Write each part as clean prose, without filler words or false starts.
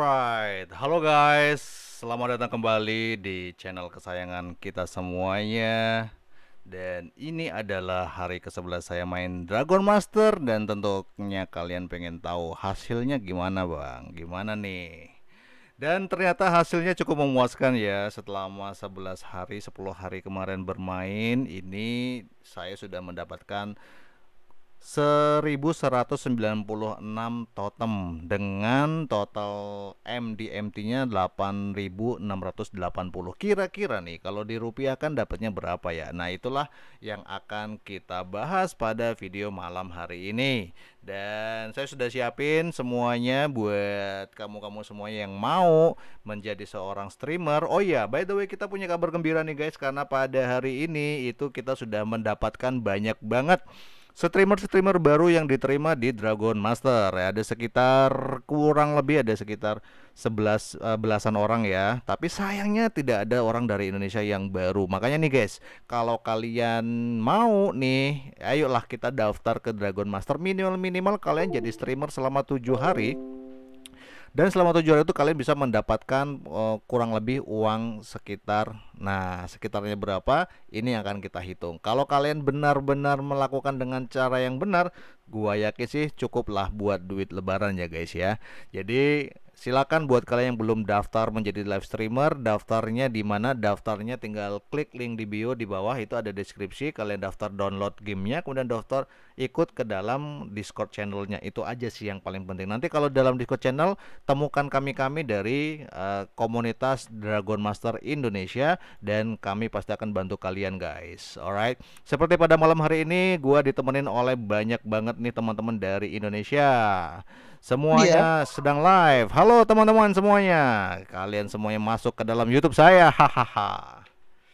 Alright, halo guys, selamat datang kembali di channel kesayangan kita semuanya. Dan ini adalah hari ke-11 saya main Dragon Master. Dan tentunya kalian pengen tahu hasilnya gimana bang, gimana nih. Dan ternyata hasilnya cukup memuaskan ya. Selama 11 hari, 10 hari kemarin bermain, ini saya sudah mendapatkan 1196 totem dengan total MDMT-nya 8680. Kira-kira nih kalau dirupiahkan dapatnya berapa ya? Nah, itulah yang akan kita bahas pada video malam hari ini. Dan saya sudah siapin semuanya buat kamu-kamu semuanya yang mau menjadi seorang streamer. Oh iya, by the way kita punya kabar gembira nih guys, karena pada hari ini itu kita sudah mendapatkan banyak banget streamer-streamer baru yang diterima di Dragon Master ya. Ada sekitar kurang lebih ada sekitar 11 belasan orang ya. Tapi sayangnya tidak ada orang dari Indonesia yang baru. Makanya nih guys, kalau kalian mau nih, ayolah kita daftar ke Dragon Master. Minimal kalian jadi streamer selama 7 hari. Dan selama 7 hari itu kalian bisa mendapatkan kurang lebih uang sekitar, nah sekitarnya berapa, ini akan kita hitung. Kalau kalian benar-benar melakukan dengan cara yang benar, gua yakin sih cukuplah buat duit lebaran ya guys ya. Jadi silakan buat kalian yang belum daftar menjadi live streamer, daftarnya di mana? Daftarnya tinggal klik link di bio di bawah, itu ada deskripsi. Kalian daftar download gamenya, kemudian daftar ikut ke dalam Discord channelnya. Itu aja sih yang paling penting. Nanti kalau dalam Discord channel temukan kami dari komunitas Dragon Master Indonesia, dan kami pasti akan bantu kalian guys. Alright, seperti pada malam hari ini gua ditemenin oleh banyak banget nih teman-teman dari Indonesia. Iya, Semuanya sedang live. Halo teman-teman semuanya. Kalian semuanya masuk ke dalam YouTube saya. Hahaha.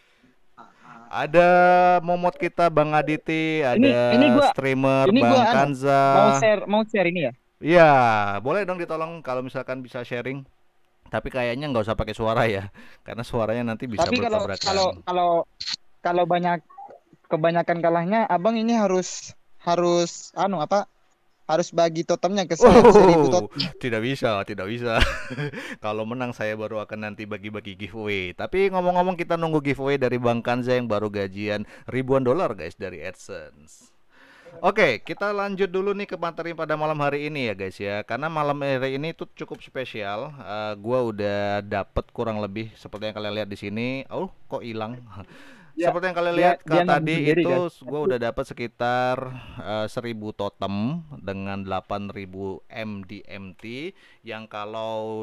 Ada momot kita Bang Aditi, ini ada gua streamer ini gua Bang anu Kanza. mau share ini ya. Iya, boleh dong ditolong kalau misalkan bisa sharing. Tapi kayaknya nggak usah pakai suara ya, karena suaranya nanti bisa Tapi kalau kalau bertabrakan. kalau kalau kebanyakan kalahnya, abang ini harus harus anu apa? Harus bagi totemnya ke saya 1000 Oh, totem. tidak bisa, tidak bisa. Kalau menang saya baru akan nanti bagi-bagi giveaway. Tapi ngomong-ngomong kita nunggu giveaway dari Bang Kanza yang baru gajian ribuan dolar guys dari AdSense. Oke, kita lanjut dulu nih ke materi pada malam hari ini ya guys ya. Karena malam hari ini tuh cukup spesial. Gua udah dapet kurang lebih seperti yang kalian lihat di sini. Oh, kok hilang? Ya, Seperti yang kalian dia lihat dia Kak nabung tadi sendiri itu kan. gue udah dapat sekitar 1000 totem dengan 8000 MDMT yang kalau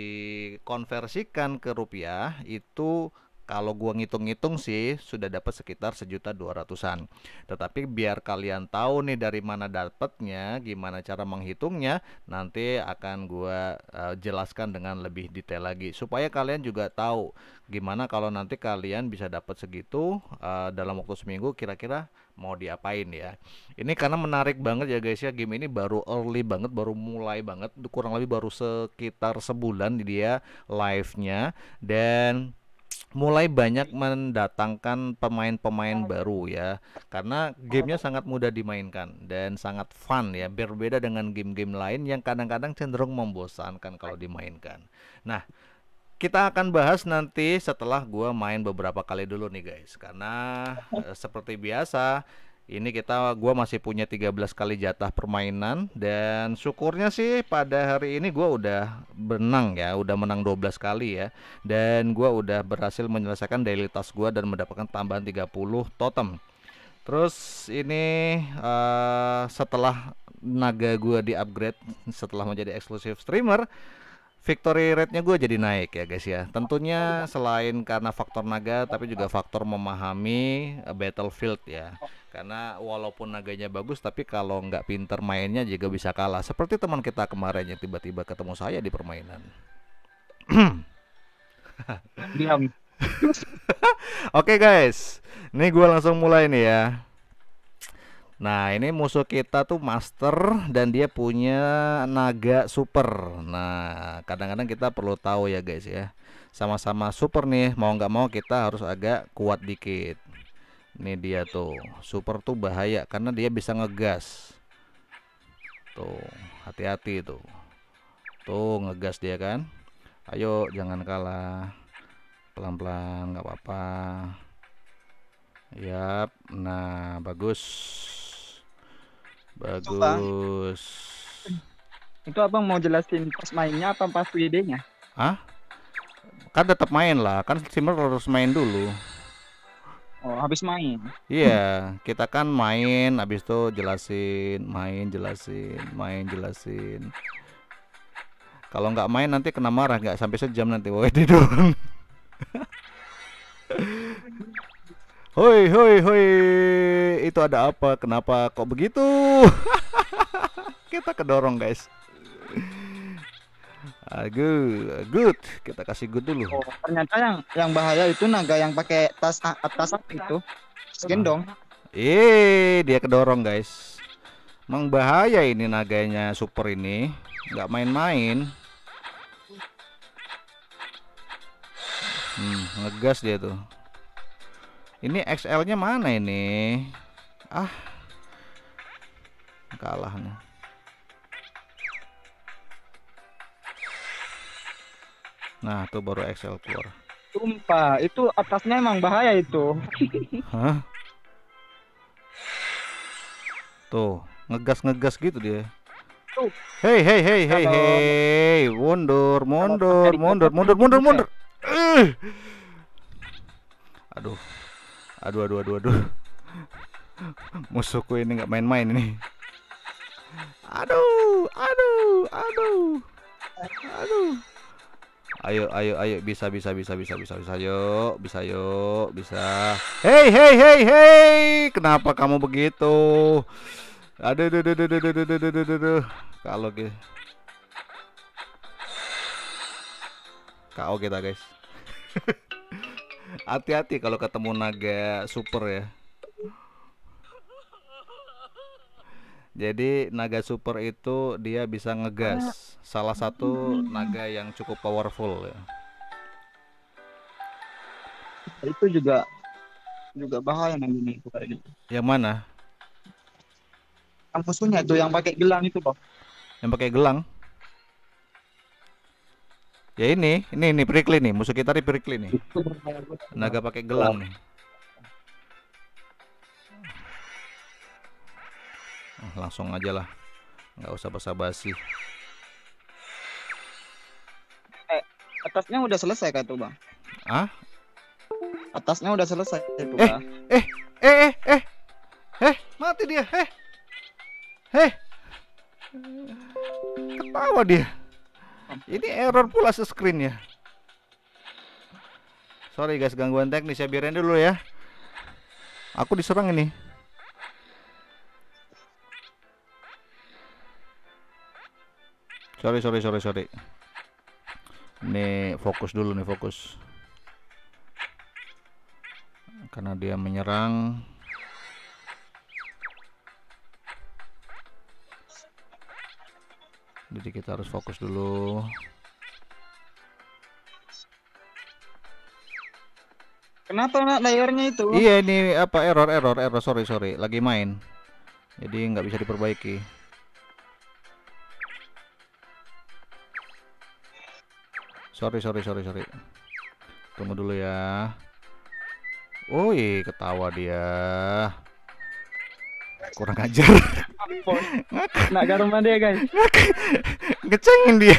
dikonversikan ke rupiah itu, kalau gua ngitung-ngitung sih sudah dapat sekitar 1.200.000-an. Tetapi biar kalian tahu nih dari mana dapatnya, gimana cara menghitungnya, nanti akan gua jelaskan dengan lebih detail lagi supaya kalian juga tahu gimana kalau nanti kalian bisa dapat segitu dalam waktu seminggu, kira-kira mau diapain ya. Ini karena menarik banget ya guys ya, game ini baru early banget, baru mulai banget, kurang lebih baru sekitar sebulan dia live-nya, dan mulai banyak mendatangkan pemain-pemain baru ya, karena gamenya sangat mudah dimainkan dan sangat fun ya, berbeda dengan game-game lain yang kadang-kadang cenderung membosankan kalau dimainkan. Nah, kita akan bahas nanti setelah gua main beberapa kali dulu nih guys, karena seperti biasa ini gua masih punya 13 kali jatah permainan, dan syukurnya sih pada hari ini gua udah menang ya, udah menang 12 kali ya, dan gua udah berhasil menyelesaikan daily task gua dan mendapatkan tambahan 30 totem. Terus ini setelah naga gua di-upgrade setelah menjadi eksklusif streamer, victory rate-nya gue jadi naik ya guys ya. Tentunya selain karena faktor naga, tapi juga faktor memahami battlefield ya. Karena walaupun naganya bagus, tapi kalau nggak pinter mainnya juga bisa kalah. Seperti teman kita kemarin yang tiba-tiba ketemu saya di permainan. Diam. Oke guys, ini gue langsung mulai nih ya. Nah, ini musuh kita tuh master dan dia punya naga super. Nah, kadang-kadang kita perlu tahu ya guys ya. Sama-sama super nih, mau nggak mau kita harus agak kuat dikit. Ini dia tuh, super tuh bahaya karena dia bisa ngegas. Tuh, hati-hati tuh. Tuh ngegas dia kan. Ayo, jangan kalah. Pelan-pelan, nggak apa-apa. Yap, nah bagus, Itu bang, bagus. itu abang mau jelasin pas mainnya apa pas WD-nya? Ah, kan tetap main lah, kan streamer harus main dulu. Oh, habis main. Iya, kita kan main, habis itu jelasin, main, jelasin, main, jelasin. Kalau nggak main nanti kena marah, nggak sampai sejam nanti WD doang. Hoi, hoi, hoi, itu ada apa? Kenapa kok begitu? Kita kedorong guys. Good, good. Kita kasih good dulu. Oh, ternyata yang bahaya itu naga yang pakai tas atas itu. Gendong. Dia kedorong guys. Emang bahaya ini naganya super ini, nggak main-main. Ngegas dia tuh. Ini XL-nya mana ini? Ah, kalah nih. Nah, tuh baru XL keluar. Sumpah, itu atasnya emang bahaya itu. Hah? Tuh, ngegas-ngegas gitu dia. Tuh, Hei, hei, hei, hei, kalau hei, mundur, kalau mundur, pakai mundur, diklat mundur, kan mundur, bisa. mundur. Aduh, aduh, aduh, aduh, aduh. Musuhku ini nggak main-main ini. Aduh, aduh, aduh, aduh. Ayo, ayo, ayo, bisa, bisa, bisa, bisa, bisa, bisa, yuk, bisa, yuk, bisa. Hei, hei, hei, hei, kenapa kamu begitu? Aduh, aduh, aduh, aduh, aduh, aduh, aduh, aduh, aduh, aduh. Kalau gitu, KO kita guys. Hati-hati kalau ketemu naga super ya. Jadi naga super itu dia bisa ngegas. Salah satu naga yang cukup powerful ya. Itu juga bahaya namanya itu kayak gitu. Yang mana? Yang musuhnya itu yang pakai gelang itu, Bang. Yang pakai gelang? Ya ini Prickly nih, musuh kita nih Prickly nih. Itu berbahaya banget. Naga pakai gelang nih. Langsung aja lah, nggak usah basa-basi. Atasnya udah selesai kan tuh, Bang? Ah? Atasnya udah selesai itu, Eh, Bang. Mati dia, ketawa dia. Ini error pula screen-nya. Sorry guys, gangguan teknis ya, biarin dulu ya. Aku diserang ini. Sorry. Ini fokus dulu nih, fokus. Karena dia menyerang. Jadi kita harus fokus dulu. Kenapa layarnya itu? Iya, ini apa error, sorry. Lagi main. Jadi nggak bisa diperbaiki. Sorry. Tunggu dulu ya. Woi, ketawa dia. Kurang ajar. Nak garma dia, guys. Ngecengin dia.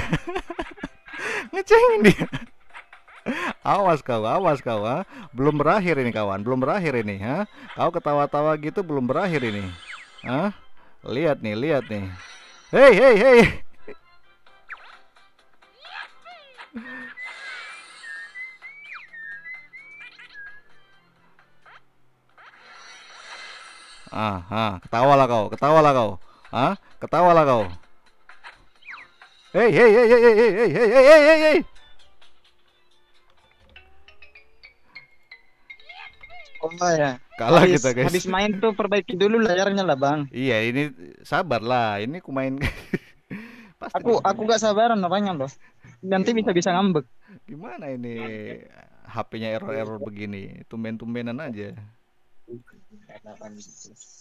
Awas kau, ha? Belum berakhir ini kawan, ha? Kau ketawa-tawa gitu belum berakhir ini. Hah? Lihat nih. Hei. Ketawalah kau. Hah? Ketawalah kau. Hei. Oh ya. Kalah kita guys. Habis main tuh perbaiki dulu layarnya lah, Bang. Iya, ini sabar lah. Ini ku main. Pasti Aku gak sabaran apanya loh. Nanti bisa ngambek. gimana ini HP-nya error begini. Tumben-tumbenan aja.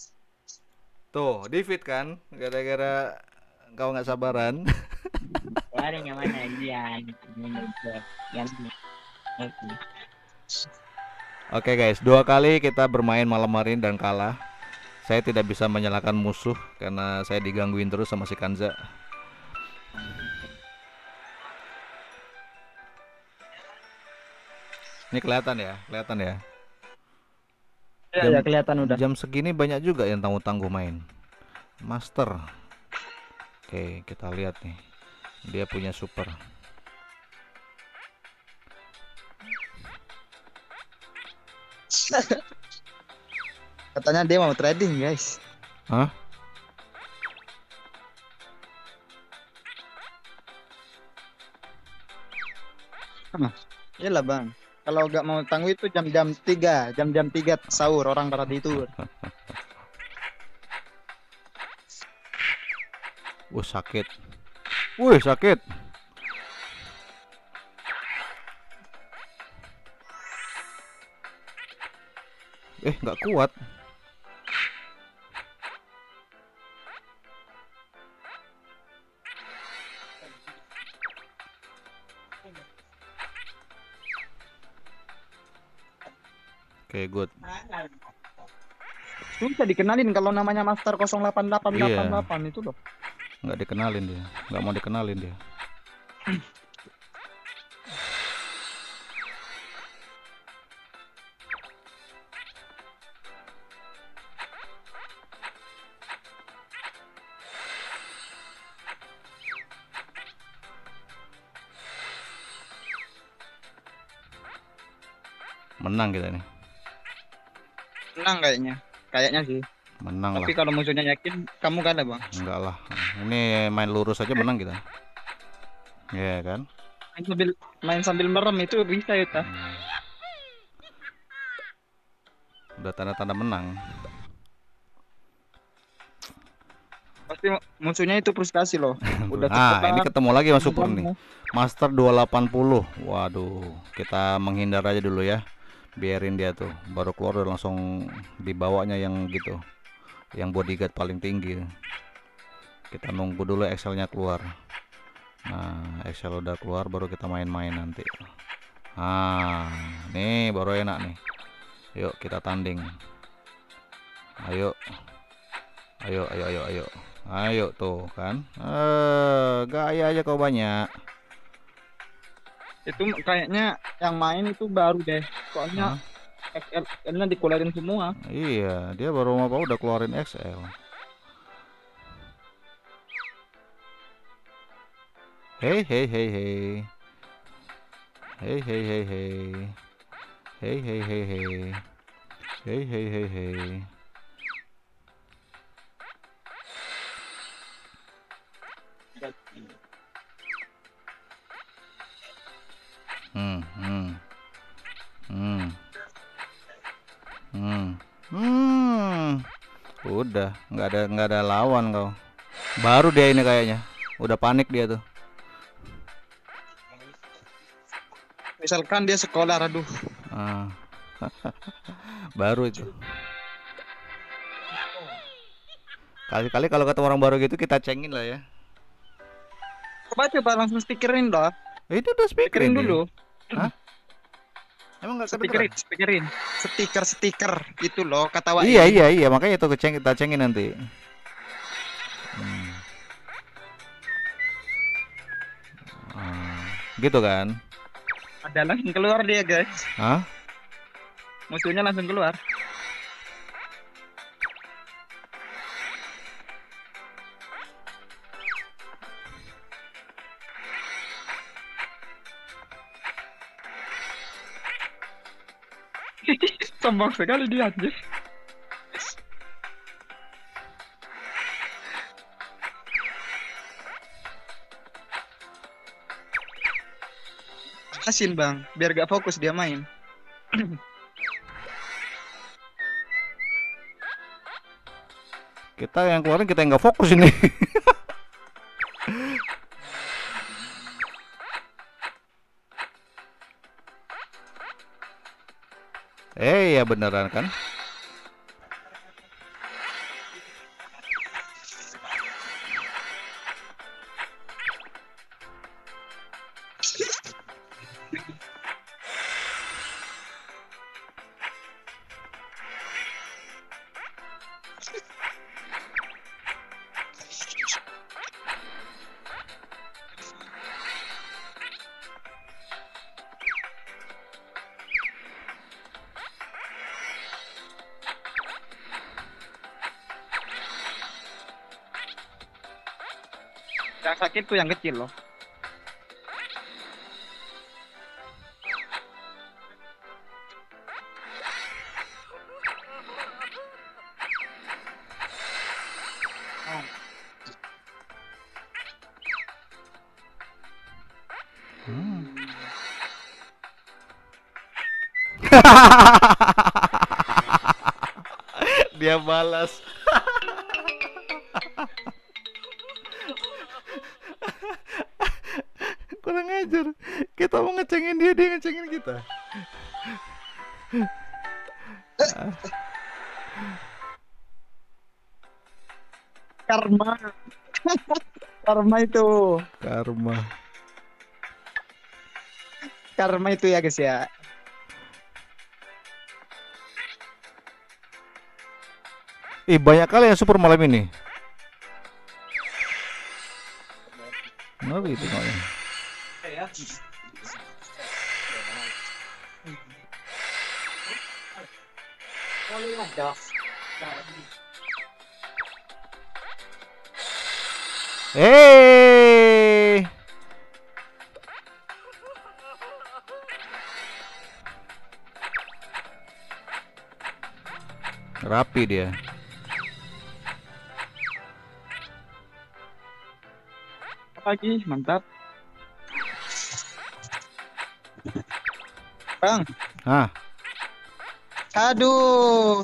Tuh, defeat kan? Gara-gara kau nggak sabaran. Keluarin yang mana Gian? Yang oke. Oke guys, 2 kali kita bermain malam hari ini dan kalah. Saya tidak bisa menyalahkan musuh karena saya digangguin terus sama si Kanza. Ini kelihatan ya, kelihatan ya. Ya, Jam ya kelihatan udah. jam segini banyak juga yang tangguh-tangguh main. Master. Oke, kita lihat nih. Dia punya super. Katanya dia mau trading, guys. Hah? Iyalah bang. Kalau nggak mau tangguh itu jam-jam 3 sahur orang pada tidur. Sakit. Wih, sakit. Nggak kuat. Oke, good. Itu bisa dikenalin kalau namanya Master Iya, 08888 itu loh. nggak dikenalin dia. Nggak mau dikenalin dia. Menang kita nih. Menang kayaknya. Kayaknya sih. Menang lah. Tapi kalau musuhnya yakin, kamu kalah bang. Enggak lah. Ini main lurus aja menang kita. Iya kan? Main sambil merem itu bisa ya ta? Udah tanda-tanda menang. Pasti musuhnya itu frustasi loh. Udah Ini ketemu lagi Mas Super nih. Kamu. Master 280. Waduh, kita menghindar aja dulu ya. Biarin dia tuh. Baru keluar udah langsung dibawanya yang gitu. Yang bodyguard paling tinggi. Kita nunggu dulu Excel-nya keluar. Nah, Excel udah keluar baru kita main-main nanti. Nih baru enak nih. Yuk kita tanding. Ayo. Ayo tuh kan. Gaya aja kau banyak. Itu kayaknya yang main itu baru deh. Soalnya XL-nya dikeluarin semua. Iya, dia baru mau udah keluarin XL. Hey. Udah nggak ada lawan kau. Baru dia ini kayaknya. Udah panik dia tuh. Misalkan dia sekolah, aduh. Baru itu. Kali-kali kalau ketemu orang baru gitu kita cengin lah ya. Coba langsung stikerin dah. Itu udah Stikerin dulu. Hah? Emang nggak kedengeran? Stiker itu loh kata Wak. Iya, makanya itu kita cengin nanti. Gitu kan? Ada langsung keluar dia guys. Hah? Musuhnya langsung keluar. Sombong sekali dia anjir. Asin bang, biar gak fokus dia main. Kita yang keluarin kita yang nggak fokus ini. Ya beneran kan? Yang sakit tuh yang kecil loh. Oh. Dia balas. Kurang ajar. Kita mau ngecengin dia, dia ngecengin kita. Karma. Karma itu. Karma. Karma itu ya guys ya. Ih, banyak kali yang super malam ini. Kenapa itu kayaknya? Hey, rapi dia. Lagi mantap. Bang, Hah, aduh.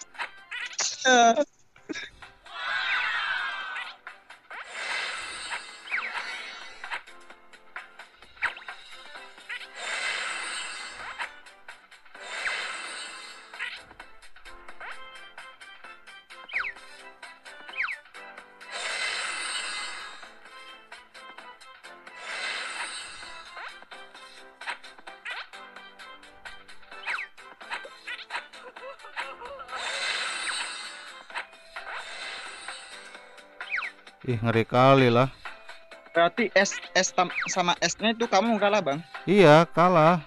ih ngeri kali lah. Berarti sama S-nya itu kamu kalah, Bang. Iya, kalah.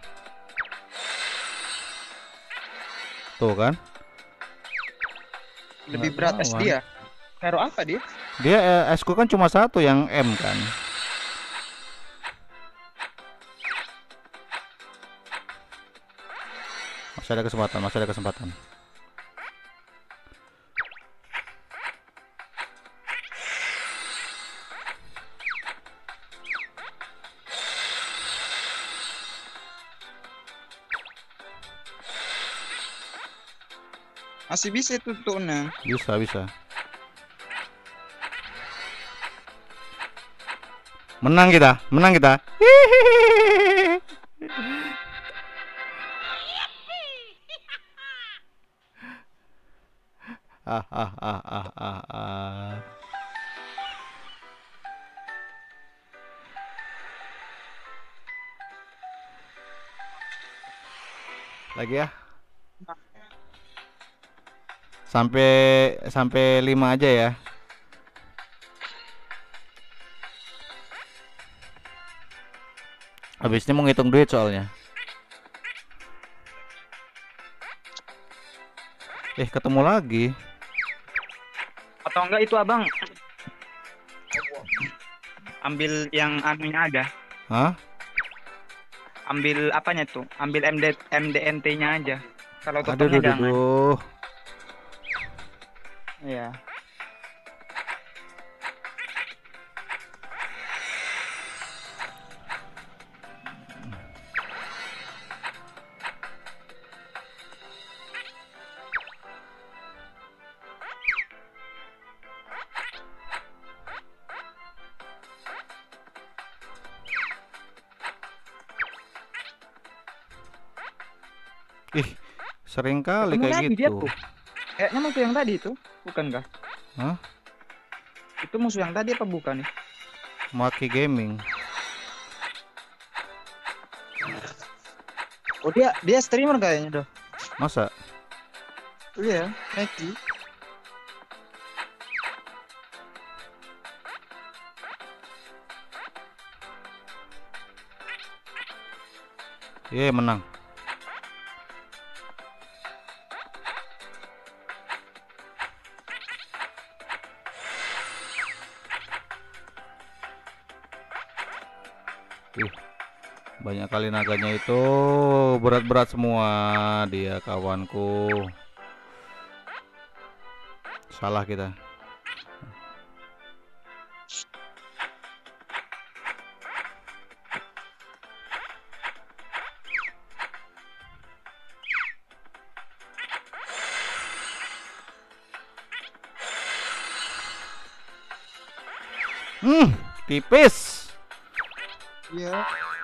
Tuh kan? Lebih Nggak berat S lawan. dia. Hero apa dia? Dia S-ku kan cuma satu yang M kan. Masih ada kesempatan, masih ada kesempatan. Masih bisa itu tuh, Nang. Bisa, bisa. Menang kita, menang kita. Hihihi. Ah, ah, ah, ah, ah, ah. Lagi ya. Sampai sampai 5 aja ya. Habis ini mau ngitung duit soalnya. Ketemu lagi. Atau enggak itu Abang ambil yang anunya aja. Hah? Ambil apanya tuh? Ambil MDNT-nya aja. Kalau Aduh, totalnya duh, duh, jangan. duh. Iya. Ih, sering kali Ketemu kayak lagi dia gitu. tuh. Kayaknya musuh yang tadi itu, bukankah? Hah? Itu musuh yang tadi apa bukan nih? Maki Gaming. Oh dia streamer kayaknya doh. Masa? Iya, Meki. Iya, menang. Ih, banyak kali naganya itu, berat-berat semua dia kawanku. Salah kita. Tipis. Iya.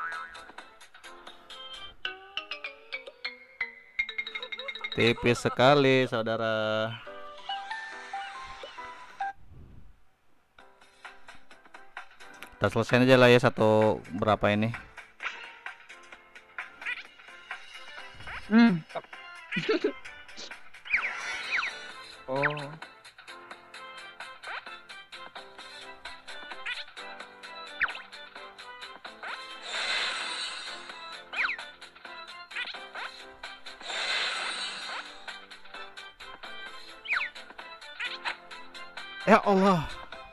Tipis sekali, saudara. Kita selesaiin aja lah ya satu berapa ini. Hmm. Oh. Ya Allah.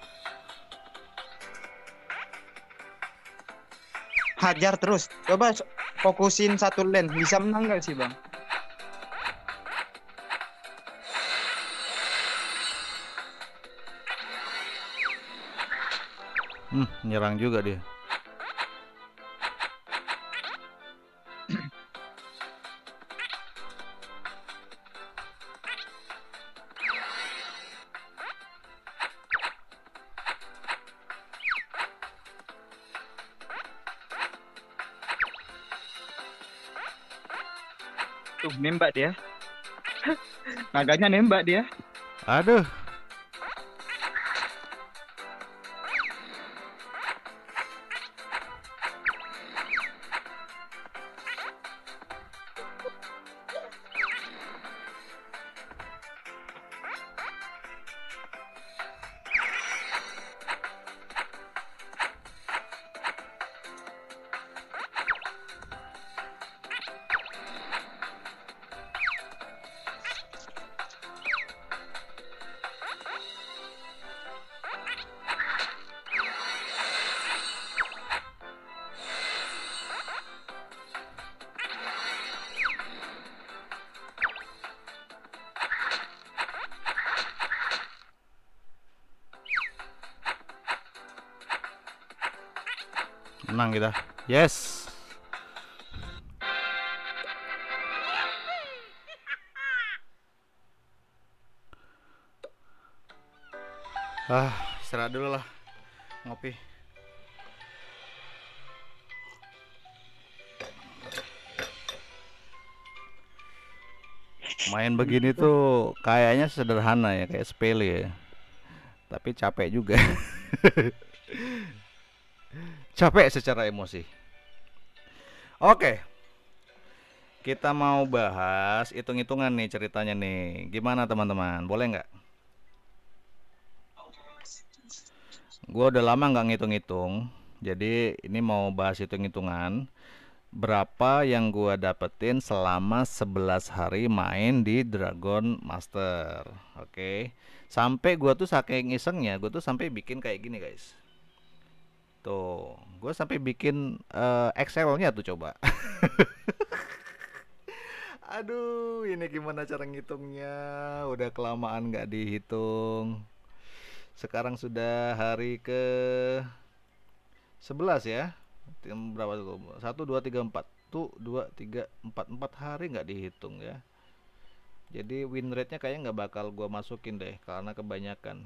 Hajar terus. Coba fokusin satu lane. Bisa menang nggak sih, Bang? Nyerang juga dia. Tuh, nembak dia. Naganya nembak dia. Aduh. Menang kita. Yes. Istirahat dulu lah. Ngopi. Main begini tuh kayaknya sederhana ya, kayak sepele ya. Tapi capek juga. Capek secara emosi. Oke. Kita mau bahas hitung-hitungan nih ceritanya nih. Gimana teman-teman? Boleh nggak? Gue udah lama nggak ngitung-hitung. Jadi ini mau bahas hitung-hitungan. Berapa yang gue dapetin selama 11 hari main di Dragon Master. Oke. Sampai gue tuh saking isengnya, gue tuh sampai bikin kayak gini guys. Tuh, gue sampai bikin Excel-nya tuh coba. Aduh, ini gimana cara ngitungnya? Udah kelamaan nggak dihitung. Sekarang sudah hari ke 11 ya. Berapa tuh? 1, 2, 3, 4. Tuh, 2, 3, 4. 4 hari nggak dihitung ya. Jadi win rate-nya kayaknya nggak bakal gua masukin deh, karena kebanyakan.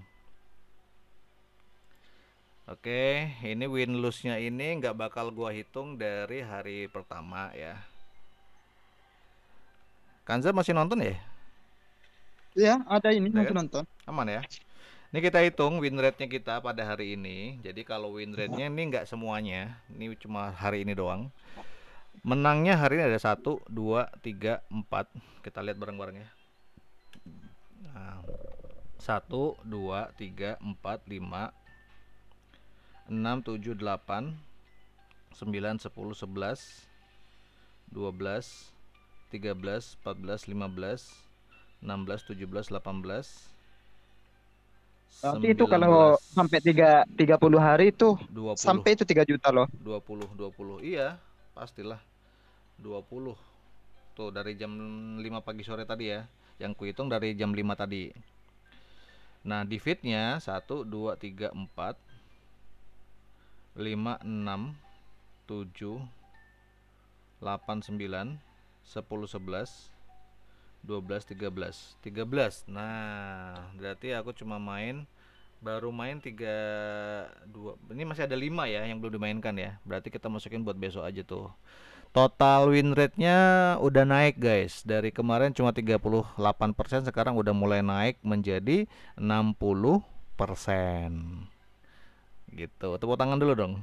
Oke, ini win lose-nya ini nggak bakal gua hitung dari hari pertama ya. Kanza masih nonton ya? Iya, ada ini Ada masih kan? nonton. Aman ya? Ini kita hitung win rate-nya kita pada hari ini. Jadi kalau win rate-nya ini nggak semuanya, ini cuma hari ini doang. Menangnya hari ini ada 1, 2, 3, 4. Kita lihat bareng-bareng ya. Nah, 1, 2, 3, 4, 5, 6, 7, 8, 9, 10, 11, 12, 13, 14, 15, 16, 17, 18, Berarti itu kalau sampai 30 hari itu 20, sampai itu 3 juta loh. 20. Iya, pastilah 20. Tuh dari jam 5 pagi sore tadi ya. Yang kuhitung dari jam 5 tadi. Nah, di feednya 1 2 3 4 5 6 7 8 9 10 11 12 13 13. Nah, berarti aku cuma baru main 2. Ini masih ada 5 ya yang belum dimainkan ya. Berarti kita masukin buat besok aja tuh. Total win rate-nya udah naik guys. Dari kemarin cuma 38%, sekarang udah mulai naik menjadi 60%. Gitu. Tepuk tangan dulu dong.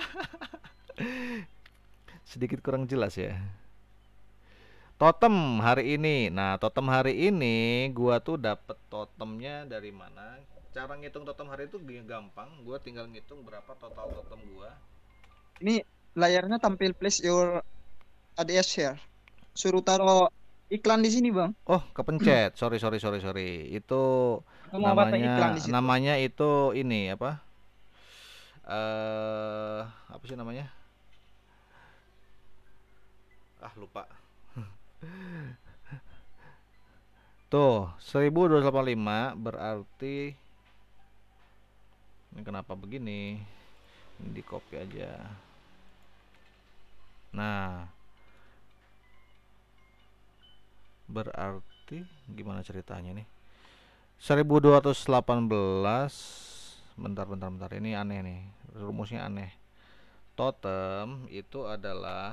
Sedikit kurang jelas ya. Totem hari ini. Nah, totem hari ini gua tuh dapet totemnya dari mana? Cara ngitung totem hari itu gampang. Gua tinggal ngitung berapa total totem gua. Ini layarnya tampil place your ADS share. Suruh taruh iklan di sini, Bang. Oh, kepencet. Sorry. Itu Aku mau pasang iklan namanya di situ. namanya itu ini apa? Apa sih namanya? Ah, lupa. Tuh, 1285 berarti ini kenapa begini? Ini di copy aja. Nah, berarti gimana ceritanya nih? 1218. Bentar. Ini aneh nih. Rumusnya aneh. Totem itu adalah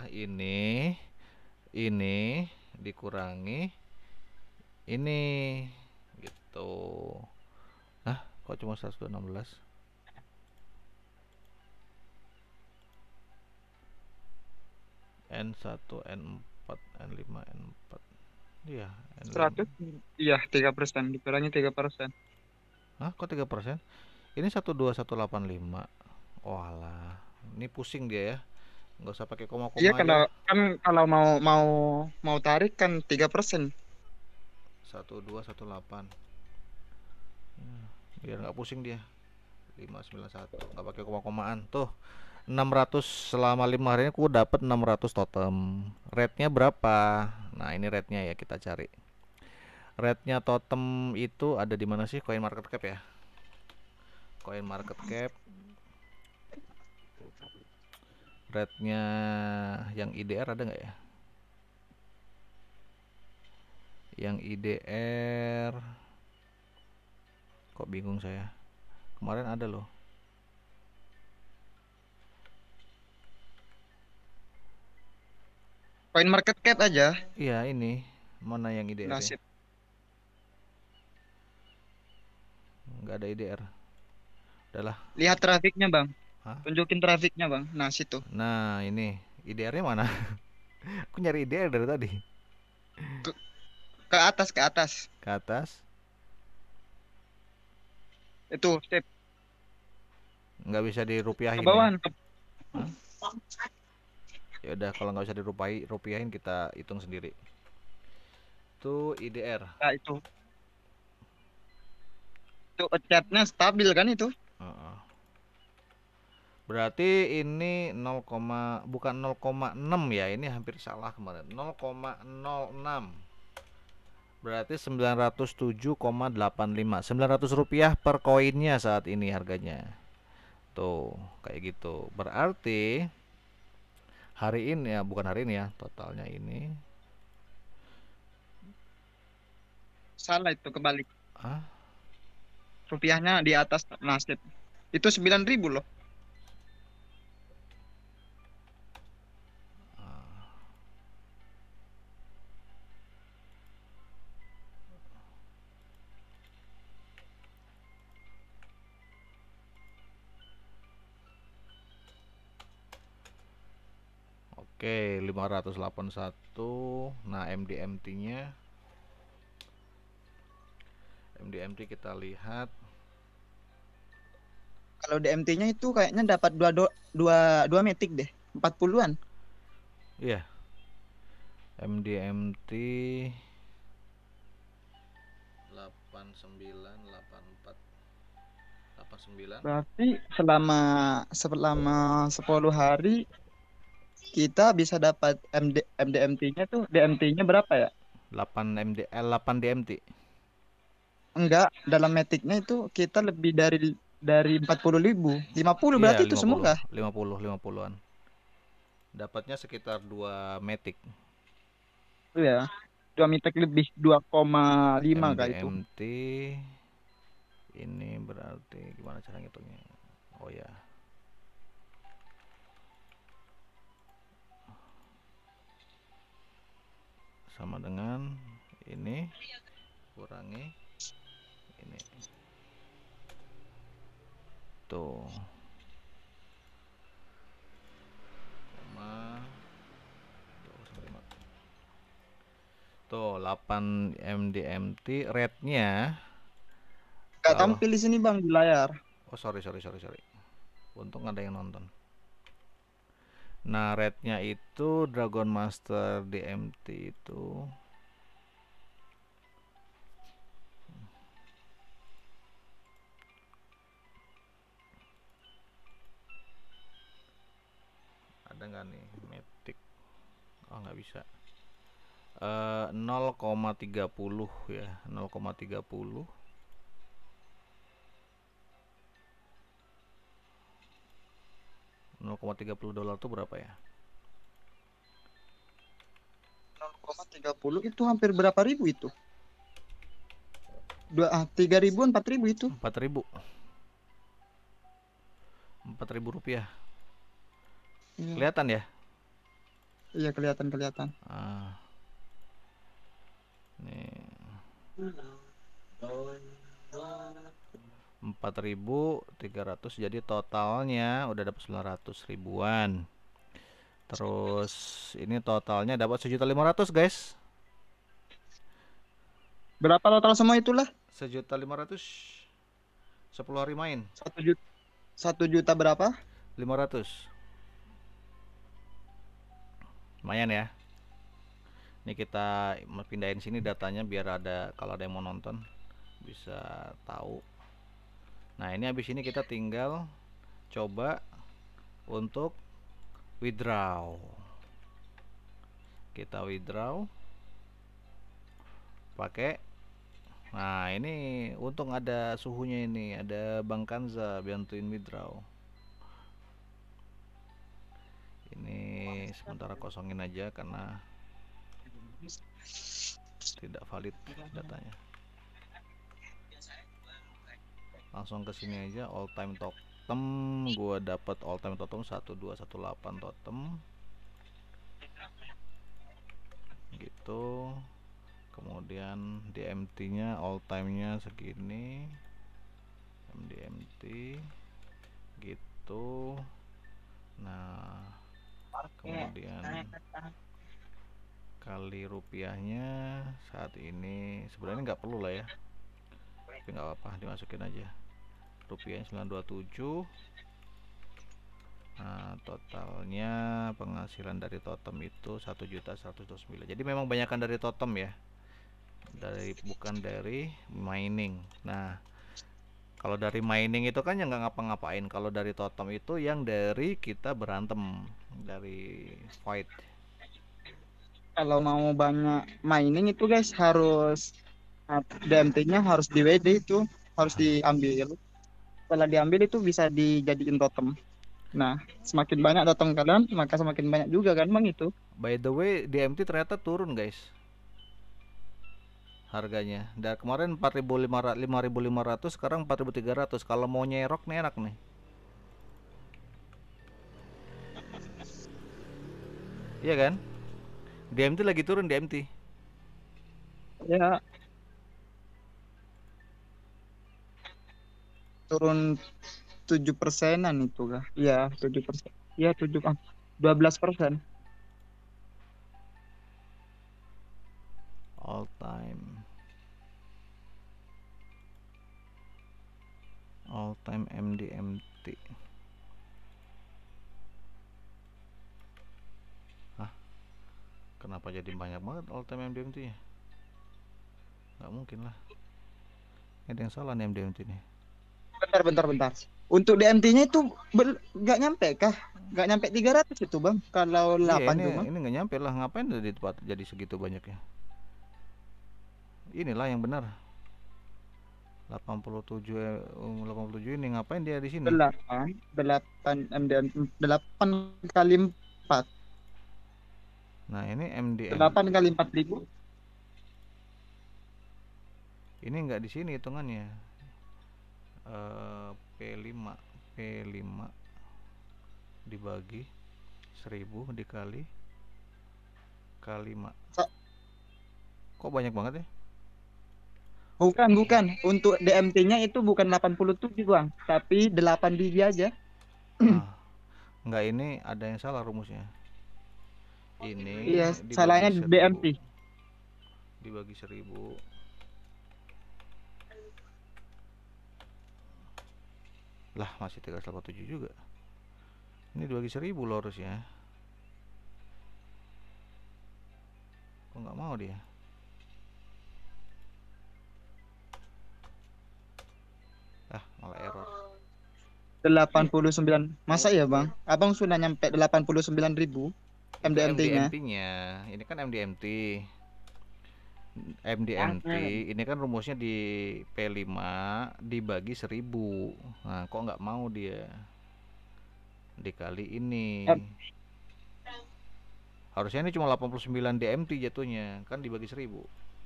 ini dikurangi ini gitu. Nah, kok cuma 116? N1, N4, N5, N4. Iya, N5. 100. Iya, 3%. Dikurangi 3%. Hah, kok 3%? Ini 12185. Oh alah, ini pusing dia ya. Nggak usah pakai Iya, koma-koma kalau aja. kan kalau mau tarik kan 3%. 1218. Biar nggak pusing dia. 591. Nggak pakai koma-komaan. Tuh, 600 selama 5 hari ini aku dapat 600 totem. Rate-nya berapa? Nah, ini rate-nya ya kita cari. Rate-nya totem itu ada di mana sih? Coin market cap ya. Coin market cap. Rate-nya yang IDR ada nggak ya? Yang IDR kok bingung saya. Kemarin ada loh. Coin market cap aja. Iya, ini. Mana yang IDR ya? Nasib. Nggak ada IDR. Udahlah. Lihat trafiknya, Bang. Hah? Tunjukin trafiknya, Bang. Nah, situ. Nah, ini IDR-nya mana? Aku nyari IDR dari tadi. Ke, ke atas, ke atas. Ke atas. Itu, step. Nggak bisa Ke dirupiahin ya. bawah. Hah? Ya udah, kalau nggak bisa dirupiahin kita hitung sendiri. Itu IDR. Nah, itu. Itu chatnya stabil kan itu? Heeh. Berarti ini 0, bukan 0,6 ya. Ini hampir salah kemarin. 0,06. Berarti 907,85. 900 rupiah per koinnya saat ini harganya. Tuh, kayak gitu. Berarti hari ini ya, bukan hari ini ya, totalnya ini. Salah itu, kebalik. Ah, Rupiahnya di atas nasib. Itu 9.000 loh. oke, 581. Nah, MDMT-nya kita lihat. Kalau DMT-nya itu kayaknya dapat dua metik deh. 40-an. Iya, MDMT 8984. 89. Berarti selama selama 10 hari kita bisa dapat MDMT-nya tuh, DMT-nya berapa ya? 8 DMT. Enggak, dalam metiknya itu kita lebih dari 40.000. 50 Iya, berarti itu 50, semua. 50, 50-an. Dapatnya sekitar 2 metik Itu ya. Dua metik lebih 2,5 kah itu. MDMT. Ini berarti gimana cara ngitungnya? Oh ya, sama dengan ini kurangi ini. Tuh, koma tuh 8 MDMT rate-nya Enggak kalau tampil di sini Bang di layar. oh sorry. Untung ada yang nonton. Nah, rate-nya itu Dragon Master DMT itu ada nggak nih metik? Oh, nggak bisa. 0,30 ya, 0,30. 0,30 dolar itu berapa ya? 0,30 itu hampir berapa ribu itu? 3.000, 4.000 itu. 4.000. 4.000 rupiah. Iya, Kelihatan ya? iya kelihatan kelihatan. Ah, nih 4.300, jadi totalnya udah dapat 900 ribuan. Terus ini totalnya dapat 1.500.000 guys. Berapa total semua itulah? 1.500.000 10 hari main. 1 juta, 1 juta berapa? 500. Lumayan ya. Ini kita pindahin sini datanya biar ada kalau ada yang mau nonton bisa tahu. Nah, ini habis ini kita tinggal coba untuk withdraw. Kita withdraw pakai. Nah, ini untung ada suhunya, ini ada Bang Kanza bantuin withdraw. Ini sementara kosongin aja karena tidak valid datanya. Langsung ke sini aja, all time totem. Gua dapat all time totem 1218 totem. Gitu. Kemudian DMT-nya all time-nya segini. MDMT gitu. Nah, kemudian kali rupiahnya saat ini sebenarnya nggak perlu lah ya, tapi nggak apa-apa dimasukin aja. Rupiahnya 927. Nah, totalnya penghasilan dari totem itu 1.129. Jadi memang banyakkan dari totem ya, bukan dari mining. Nah, kalau dari mining itu kan yang nggak ngapa-ngapain. Kalau dari totem itu yang dari kita berantem, dari fight. Kalau mau banyak mining itu guys harus DMT-nya harus di WD itu harus diambil. Setelah diambil itu bisa dijadiin totem. Nah, semakin banyak totem kalian, maka semakin banyak juga kan Bang itu. By the way, DMT ternyata turun guys harganya. Dari kemarin 5.500, sekarang 4.300. Kalau mau nyerok nih enak nih. Iya kan? DMT lagi turun DMT. Ya, turun 7%-an itu kah? Iya, 7%. Iya, 12%. All time. All time MDMT. Hah? Kenapa jadi banyak banget all time MDMT nya? Nggak mungkin lah. Ada yang salah nih MDMT nih. bentar. Untuk DMT-nya itu nggak nyampe kah? Nggak nyampe 300 itu bang. Kalau Iya, 8 cuma. ini nggak nyampe lah. Ngapain di tempat jadi segitu banyaknya? Inilah yang benar. 87 87 ini ngapain dia di sini? 8 MDM 8 kali 4. Nah, ini MDM. 8 kali 4.000. Ini nggak di sini hitungannya. P5 P5 dibagi 1000 dikali K5. Kok banyak banget ya? Bukan. Untuk DMT-nya itu bukan 87 bang, tapi 8 biji aja. Enggak, ini ada yang salah rumusnya. Ini Iya, dibagi salahnya 1000 DMT. dibagi 1000. Lah, masih 387 juga. Ini dibagi 1000 loh harusnya. Kok nggak mau dia? Malah error. 89. Masa ya bang? Abang sudah nyampe 89.000 MDMT-nya. MDMT-nya. Ini kan MDMT. MDMT ini kan rumusnya di P5 dibagi 1000. Nah, kok nggak mau dia dikali ini? Harusnya ini cuma 89 DMT jatuhnya, kan dibagi 1000.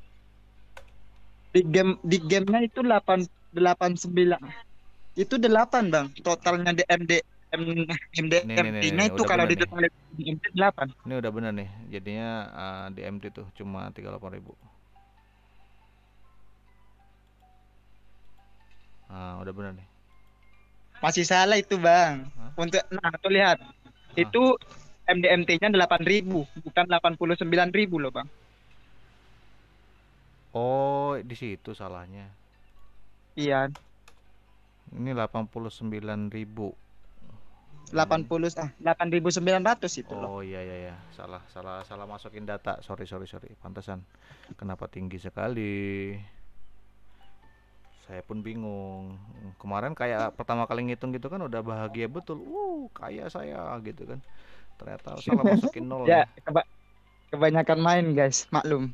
Di gamenya itu 89. Itu 8 bang. Totalnya MDMT-nya itu kalau ditotal DMT 8. Ini udah bener nih. Jadinya DMT tuh cuma 38.000. Nah, udah bener nih. Masih salah itu bang. Untuk tuh lihat. Itu MDMT-nya 8.000, bukan 89.000 loh bang. Oh, di situ salahnya. Iya. Ini 89.000. 8.900 itu loh. Oh iya. Salah masukin data. Sorry. Pantesan. Kenapa tinggi sekali? Saya pun bingung. Kemarin kayak pertama kali ngitung gitu kan udah bahagia betul. Kaya saya gitu kan. Ternyata salah masukin nol ya. Kebanyakan main guys, maklum.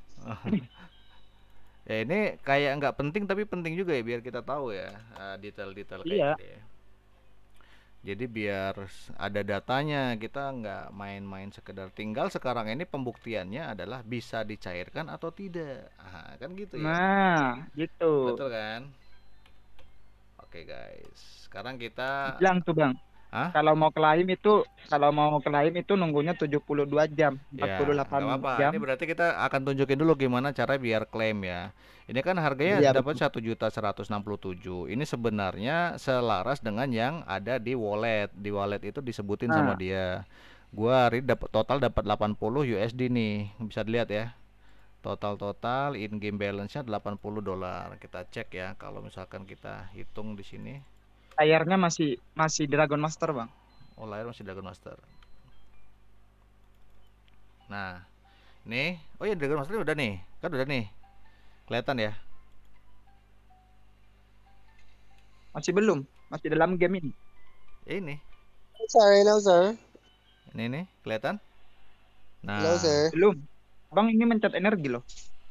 Ya ini kayak nggak penting tapi penting juga ya biar kita tahu ya detail-detail kayak gini ya. Jadi biar ada datanya, kita nggak main-main sekedar. Tinggal sekarang ini pembuktiannya adalah bisa dicairkan atau tidak. Kan gitu ya. Nah, gitu. Betul kan? Oke guys, sekarang kita bilang tuh bang. Kalau mau klaim itu nunggunya 72 jam, 48 jam. Ini berarti kita akan tunjukin dulu gimana cara biar klaim ya. Ini kan harganya dapat 1.167.000. Ini sebenarnya selaras dengan yang ada di wallet. Di wallet itu disebutin sama dia. Gua hari total dapat 80 USD nih. Bisa dilihat ya. Total in game balance-nya $80. Kita cek ya kalau misalkan kita hitung di sini. Layarnya masih Dragon Master bang. Oh, layar masih Dragon Master. Nah, nih, oh ya Dragon Master udah nih, kan udah nih, kelihatan ya? Masih belum, masih dalam game ini. Ini. Sorry, no sir. Ini nih, kelihatan? Nah, no sir. Belum. Bang ini mencet energi loh.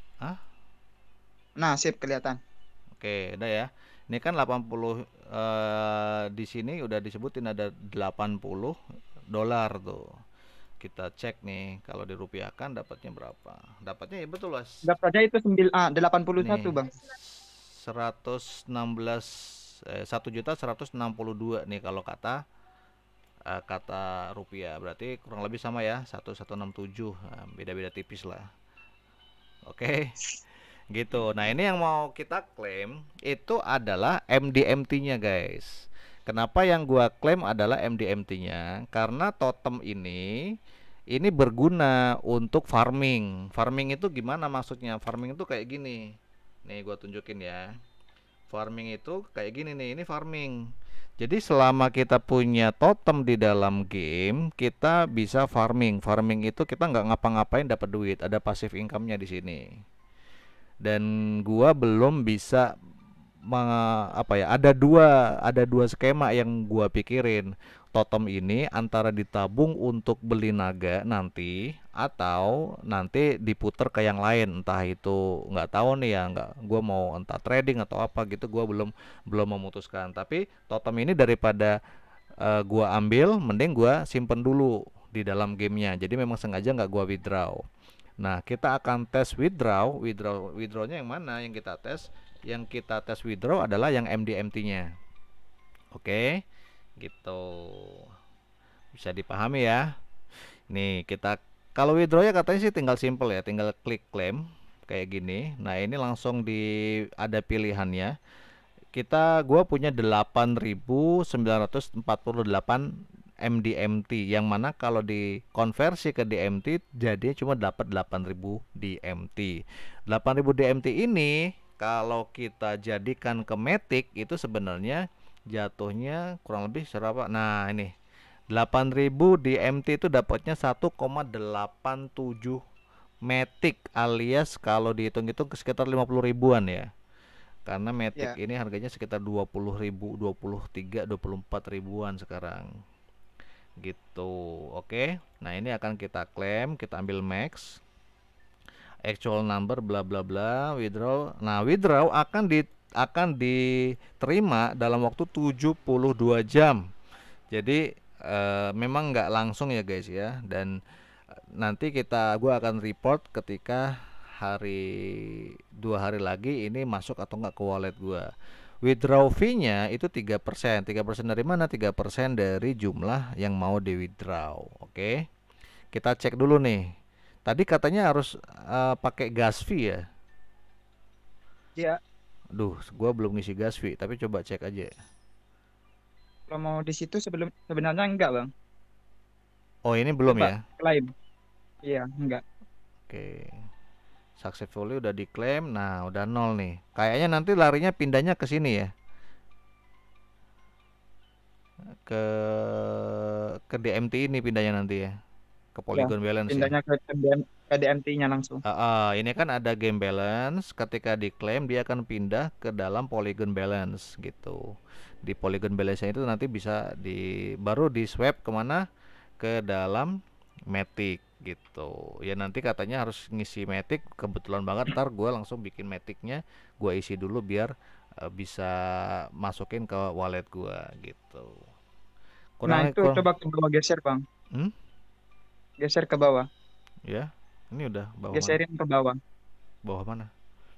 Nah, sip kelihatan. Oke, udah ya. Ini kan 80 di sini udah disebutin ada $80 tuh. Kita cek nih kalau dirupiahkan dapatnya berapa? Dapatnya ya betul Mas. Dapatnya itu 81 nih, Bang. 1.162 nih kalau kata rupiah. Berarti kurang lebih sama ya, 1.167. Nah, beda-beda tipis lah. Oke. Gitu. Nah, ini yang mau kita klaim itu adalah MDMT-nya, guys. Kenapa yang gua klaim adalah MDMT-nya? Karena totem ini berguna untuk farming. Farming itu gimana maksudnya? Farming itu kayak gini. Nih, gua tunjukin ya. Farming itu kayak gini nih. Ini farming. Jadi selama kita punya totem di dalam game, kita bisa farming. Farming itu kita nggak ngapa-ngapain dapat duit. Ada passive income-nya di sini. Dan gua belum bisa apa ya, ada dua skema yang gua pikirin. Totem ini antara ditabung untuk beli naga nanti atau nanti diputer ke yang lain, entah itu nggak tahu nih ya, nggak, gua mau entah trading atau apa gitu, gua belum belum memutuskan. Tapi totem ini daripada gua ambil, mending gua simpen dulu di dalam gamenya. Jadi memang sengaja nggak gua withdraw. Nah, kita akan tes withdrawnya yang mana yang kita tes? Yang kita tes withdraw adalah yang MDMT-nya. Oke, gitu. Bisa dipahami ya. Nih, kita kalau withdraw ya katanya sih tinggal simple ya, tinggal klik claim kayak gini. Nah, ini langsung ada pilihannya. Gua punya 8.948 MDMT, yang mana kalau dikonversi ke DMT jadinya cuma dapat 8.000 DMT. 8.000 DMT ini kalau kita jadikan ke Matic itu sebenarnya jatuhnya kurang lebih berapa? Nah, ini 8.000 DMT itu dapatnya 1,87 Matic, alias kalau dihitung-hitung sekitar 50 ribuan ya. Karena Matic Ya. ini harganya sekitar 20.000, 23, 24 ribuan sekarang. Gitu. Oke. Nah, ini akan kita klaim, kita ambil max. Actual number bla bla bla, withdraw. Nah, withdraw akan diterima dalam waktu 72 jam. Jadi memang nggak langsung ya guys ya, dan nanti gua akan report ketika 2 hari lagi ini masuk atau nggak ke wallet gua. Withdraw fee-nya itu 3%. 3% dari mana? 3% dari jumlah yang mau di withdraw. Oke. Kita cek dulu nih. Tadi katanya harus pakai gas fee ya. Iya, Duh, gua belum ngisi gas fee, tapi coba cek aja. kalau mau di situ sebenarnya enggak, Bang. Oh, ini belum Coba ya. klaim. Iya, enggak. Oke. Successfully udah diklaim. Nah, udah nol nih. Kayaknya nanti larinya pindahnya ke sini ya. Ke DMT ini pindahnya nanti ya. Ke Ya, Polygon Balance ya. pindahnya ke DMT-nya langsung. Ini kan ada game balance. Ketika diklaim dia akan pindah ke dalam Polygon Balance gitu. Di Polygon Balance itu nanti bisa baru di swap kemana? Ke dalam Matic gitu. Ya nanti katanya harus ngisi Matic. Kebetulan banget ntar gue langsung bikin Maticnya, gue isi dulu biar bisa masukin ke wallet gue gitu. Nah, Kurang itu kurang. coba ke bawah geser, Bang. Hmm? Geser ke bawah. Ya, ini udah bawah mana? Geserin ke bawah. Bawah mana?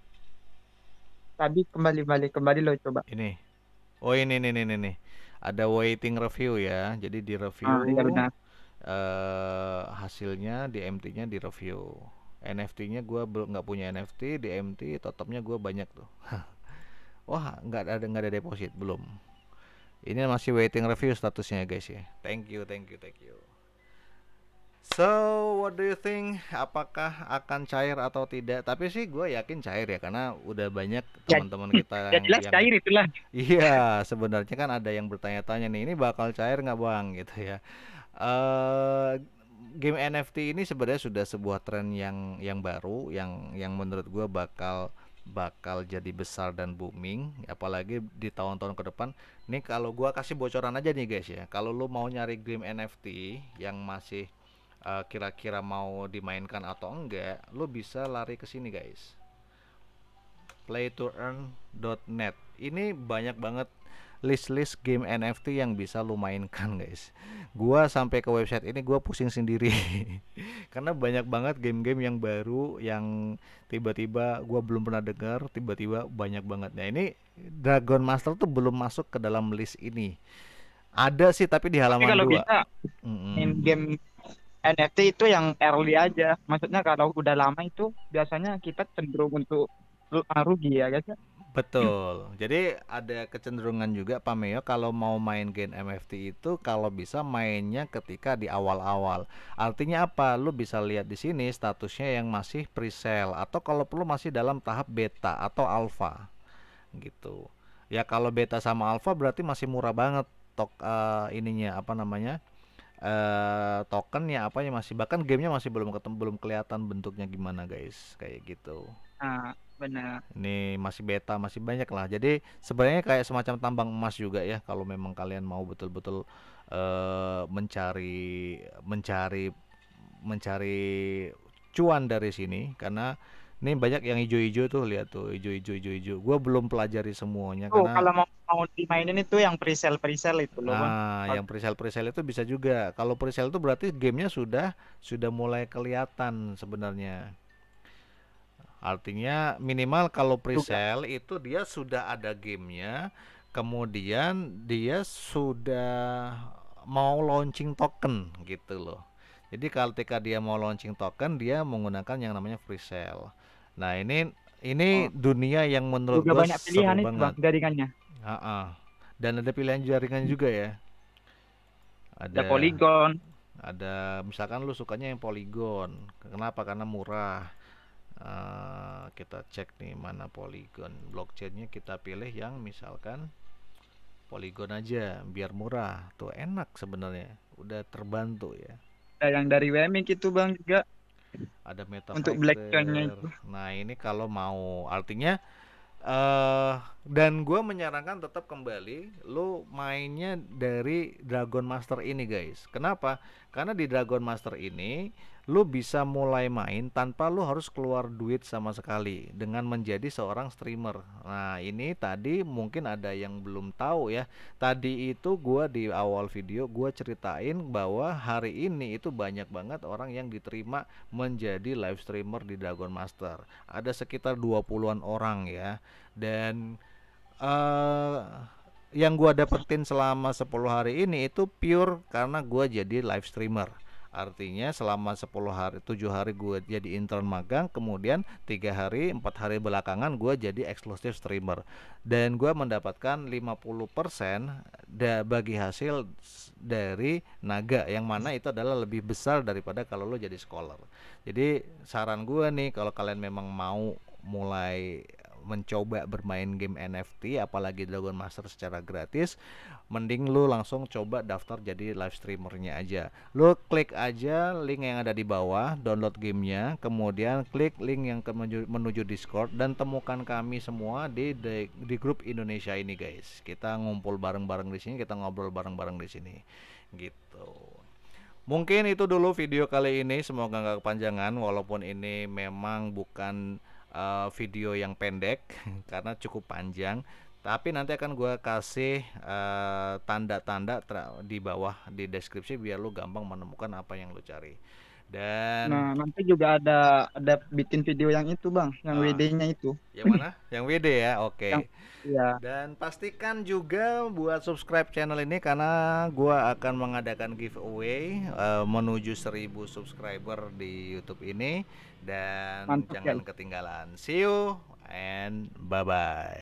Tadi kembali lo coba. Ini. Oh, ini. Ada waiting review ya. Jadi di Ah, iya review benar. hasilnya di MT-nya di review. NFT-nya gue belum, nggak punya NFT, di MT totalnya gue banyak tuh. Wah, nggak ada deposit belum. Ini masih waiting review statusnya guys ya. Thank you. So, what do you think? Apakah akan cair atau tidak? Tapi sih gue yakin cair ya, karena udah banyak Ya, teman-teman kita ya jelas yang cair itulah. iya, sebenarnya kan ada yang bertanya-tanya nih, ini bakal cair nggak bang gitu ya. eh Game NFT ini sebenarnya sudah sebuah tren yang baru, yang menurut gue bakal jadi besar dan booming, apalagi di tahun-tahun ke depan. Nih kalau gue kasih bocoran aja nih guys ya, kalau lu mau nyari game NFT yang masih kira-kira mau dimainkan atau enggak, lu bisa lari ke sini guys, playtoearn.net. Ini banyak banget list-list game NFT yang bisa lu mainkan guys. Gua sampai ke website ini gua pusing sendiri karena banyak banget game-game yang baru yang tiba-tiba gua belum pernah dengar, tiba-tiba banyak banget. Nah, ini Dragon Master tuh belum masuk ke dalam list ini. Ada sih tapi di Tapi halaman kalau 2. bisa main game NFT itu yang early aja. Maksudnya kalau udah lama itu biasanya kita cenderung untuk rugi ya guys. Betul. Jadi ada kecenderungan juga Pameo kalau mau main game NFT itu kalau bisa mainnya ketika di awal-awal. Artinya apa? Lu bisa lihat di sini statusnya yang masih pre-sale atau kalau perlu masih dalam tahap beta atau alpha gitu. Ya kalau beta sama alpha berarti masih murah banget ininya apa namanya? Tokennya apanya masih, bahkan gamenya masih belum kelihatan bentuknya gimana guys, kayak gitu. Nah, benar. Ini masih beta, masih banyak lah. Jadi sebenarnya kayak semacam tambang emas juga ya kalau memang kalian mau betul-betul mencari mencari mencari cuan dari sini karena ini banyak yang hijau-hijau tuh, lihat tuh, hijau-hijau. Gua belum pelajari semuanya Tuh karena kalau mau dimainin itu yang presale itu loh bang. yang presale itu bisa juga. Kalau presale itu berarti gamenya sudah mulai kelihatan sebenarnya. Artinya minimal kalau Juga. presale itu dia sudah ada gamenya, kemudian dia sudah mau launching token gitu loh. Jadi ketika dia mau launching token, dia menggunakan yang namanya presale. Nah ini Oh, dunia yang menurut juga gue banyak seru pilihan itu bang banget. jaringannya. Ha-ha. Dan ada pilihan jaringan juga ya. Ada Ada Polygon. ada misalkan lu sukanya yang Polygon. Kenapa? Karena murah. Kita cek nih mana Polygon blockchainnya, kita pilih yang misalkan Polygon aja biar murah tuh, enak sebenarnya, udah terbantu ya. Ada yang dari WMIC itu bang juga Ada untuk black coin-nya MetaFighter. itu. Nah ini kalau mau artinya dan gue menyarankan tetap kembali lu mainnya dari Dragon Master ini guys. Kenapa? Karena di Dragon Master ini lu bisa mulai main tanpa lu harus keluar duit sama sekali dengan menjadi seorang streamer. Nah ini tadi mungkin ada yang belum tahu ya. Tadi itu gua di awal video gua ceritain bahwa hari ini itu banyak banget orang yang diterima menjadi live streamer di Dragon Master. Ada sekitar 20-an orang ya. Dan eh yang gua dapetin selama 10 hari ini itu pure karena gua jadi live streamer. Artinya selama 10 hari, 7 hari gue jadi intern magang, kemudian 3 hari, 4 hari belakangan gue jadi eksklusif streamer. Dan gue mendapatkan 50% bagi hasil dari naga, yang mana itu adalah lebih besar daripada kalau lo jadi scholar. Jadi saran gue nih, kalau kalian memang mau mulai mencoba bermain game NFT apalagi Dragon Master secara gratis, mending lu langsung coba daftar jadi live streamernya aja. Lu klik aja link yang ada di bawah, download gamenya, kemudian klik link yang menuju Discord dan temukan kami semua di grup Indonesia ini guys. Kita ngumpul bareng-bareng di sini, kita ngobrol bareng-bareng di sini gitu. Mungkin itu dulu video kali ini, semoga nggak kepanjangan walaupun ini memang bukan video yang pendek karena cukup panjang, tapi nanti akan gue kasih tanda-tanda di bawah di deskripsi biar lu gampang menemukan apa yang lu cari. Dan Nah nanti juga ada bikin video yang itu bang, yang ah, WD-nya itu. yang mana? Yang WD ya, oke. Yang ya. Dan pastikan juga buat subscribe channel ini karena gua akan mengadakan giveaway menuju 1000 subscriber di YouTube ini, dan Mantap jangan guys. ketinggalan. See you and bye bye.